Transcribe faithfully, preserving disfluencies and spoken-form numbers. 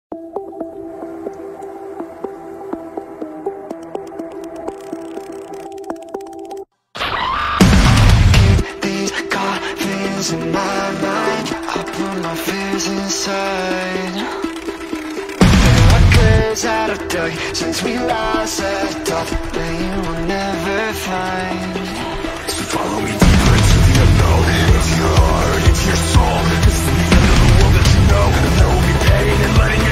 In my mind, I put my fears inside. Records out of dug since we lost that touch that you will never find. So follow me deeper into the unknown, into your heart, into your soul. This is the end of the world that you know. There will be pain and letting